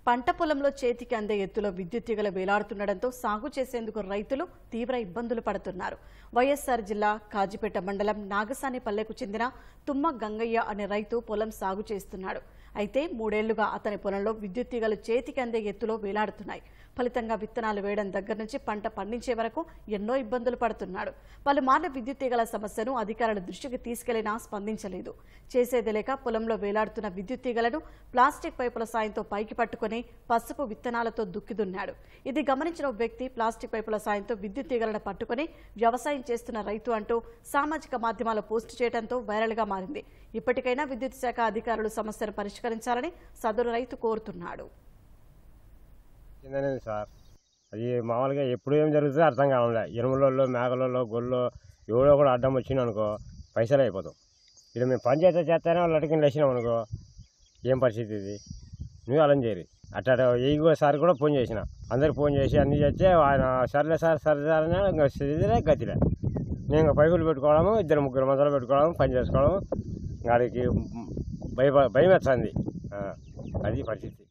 పంట పొలంలో చేతికి అందే ఎత్తులో విద్యుత్ తీగలు వేలాడుతుండటంతో సాగు చేసేందుకు రైతులు తీవ్ర ఇబ్బందులు పడుతున్నారు. వైఎస్ఆర్ జిల్లా కాజిపేట మండలం నాగసానిపల్లెకు చెందిన తుమ్మ గంగయ్య అనే రైతు పొలం సాగు చేస్తున్నాడు. అయితే 3 ఏళ్లుగా అతని పొలంలో విద్యుత్ తీగలు చేతికి అందే ఎత్తులో వేలాడుతున్నాయి. ఫలితంగా విత్తనాలు వేయడం దగ్గర నుంచి పంట పండించే వరకు ఎన్నో ఇబ్బందులు పడుతున్నాడు. పలుమార్లు విద్యుత్ తీగల సమస్యను అధికారుల దృష్టికి తీసుకెళ్లినా స్పందించలేదు. చేసేది లేక పొలంలో వేలాడుతున్న విద్యుత్ తీగలను ప్లాస్టిక్ పైపుల సాయంతో పైకి పట్టుకుని పసుపు విత్తనాలతో దుక్కిదున్నాడు. ఇది గమనించిన వ్యక్తి ప్లాస్టిక్ పైపుల సాయంతో విద్యుత్ తీగలను పట్టుకుని వ్యవసాయం చేస్తున్న రైతు అంటూ సామాజిక మాధ్యమాల్లో పోస్టు చేయడంతో వైరల్గా మారింది. ఇప్పటికైనా విద్యుత్ శాఖ అధికారులు సమస్యను పరిష్కరించాలని సదరు రైతు కోరుతున్నాడు. సార్ అది మామూలుగా ఎప్పుడు ఏం జరుగుతుందో అర్థం కావాలి. ఎనుములలో మేకలలో గొల్లో ఎవడో కూడా అడ్డం వచ్చింది అనుకో పైసలు అయిపోతాం. ఇలా మేము పని చేస్తేనే వాళ్ళు అటుకుని లేచినాం అనుకో ఏం పరిస్థితి ఇది. నువ్వు అలా చేయరు అట్లా సారి కూడా ఫోన్ చేసిన అందరికి ఫోన్ చేసి అన్నీ చేస్తే ఆయన సర్లే సార్ సరే ఇంకా సిరిలే గతిలే. నేను ఇంకా పైపులు పెట్టుకోవడము 2-3 మందులు పెట్టుకోవడం పని చేసుకోవడం గాడికి భయం వచ్చింది. అది పరిస్థితి.